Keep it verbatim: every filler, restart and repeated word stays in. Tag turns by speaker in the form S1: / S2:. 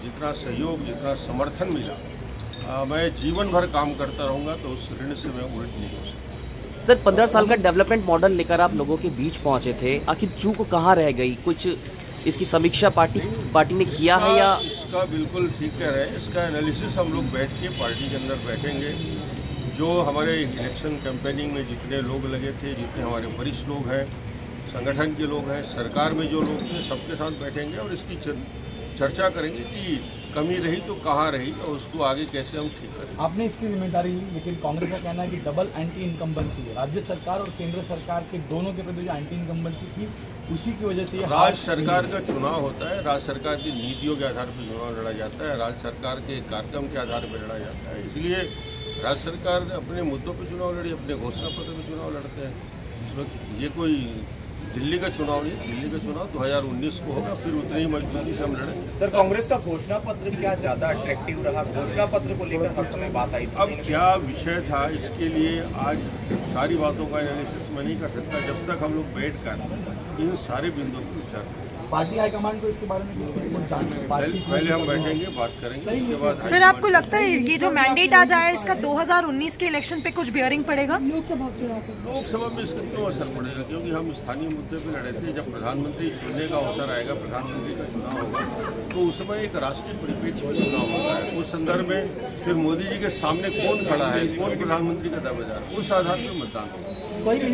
S1: जितना सहयोग, जितना समर्थन मिला, आ, मैं जीवन भर काम करता रहूँगा, तो उस ऋण से मैं उलट नहीं हो सकता।
S2: सर, पंद्रह साल का डेवलपमेंट मॉडल लेकर आप लोगों के बीच पहुंचे थे, आखिर चूक कहाँ रह गई? कुछ इसकी समीक्षा पार्टी पार्टी ने किया है या?
S1: इसका बिल्कुल ठीक कह रहे हैं। इसका एनालिसिस हम लोग बैठ के पार्टी के अंदर बैठेंगे। जो हमारे इलेक्शन कैंपेनिंग में जितने लोग लगे थे, जितने हमारे वरिष्ठ लोग हैं, संगठन के लोग हैं, सरकार में जो लोग थे, सबके साथ बैठेंगे और इसकी चर्चा करेंगे कि कमी रही तो कहाँ रही और उसको आगे कैसे हम ठीक करें।
S3: आपने इसकी जिम्मेदारी ली, लेकिन कांग्रेस का कहना है कि डबल एंटी इनकम्बेंसी है। राज्य सरकार और केंद्र सरकार के दोनों के प्रति जो एंटी इनकम्बेंसी थी, उसी की वजह से ये
S1: राज्य सरकार का चुनाव होता है। राज्य सरकार की नीतियों के आधार पर चुनाव लड़ा जाता है, राज्य सरकार के कार्यक्रम के आधार पर लड़ा जाता है। इसलिए राज्य सरकार अपने मुद्दों पर चुनाव लड़ी, अपने घोषणा पत्र पर चुनाव लड़ते हैं। इसमें ये कोई दिल्ली का चुनाव नहीं, दिल्ली का चुनाव दो हज़ार उन्नीस को होगा, फिर उतनी ही मजबूती से हम लड़ेंगे।
S4: सर, कांग्रेस का घोषणा पत्र क्या ज्यादा अट्रैक्टिव रहा? घोषणा पत्र को लेकर हर समय बात आई थी।
S1: अब क्या विषय था, इसके लिए आज सारी बातों का एनालिसिस मैं नहीं कर सकता जब तक हम लोग बैठ कर इन सारे बिंदुओं पर विचार करें।
S3: पार्टी हाईकमान को इसके बारे में
S1: पहले, पहले हम बैठेंगे, बात करेंगे, उसके बाद।
S5: सर, आपको लगता है ये जो मैंडेट आ जाए, इसका दो हज़ार उन्नीस के इलेक्शन पे कुछ बियरिंग पड़ेगा? लोकसभा
S1: लोकसभा में इसका क्यों असर पड़ेगा? क्योंकि हम स्थानीय मुद्दे पर लड़े थे। जब प्रधानमंत्री चुनने का अवसर आएगा, प्रधानमंत्री का चुनाव होगा, तो उस समय एक राष्ट्रीय परिप्रेक्ष्य में चुनाव होता है। उस संदर्भ में फिर मोदी जी के सामने कौन खड़ा है, कौन प्रधानमंत्री का दावेदार, उस आधार पर मतदान होगा।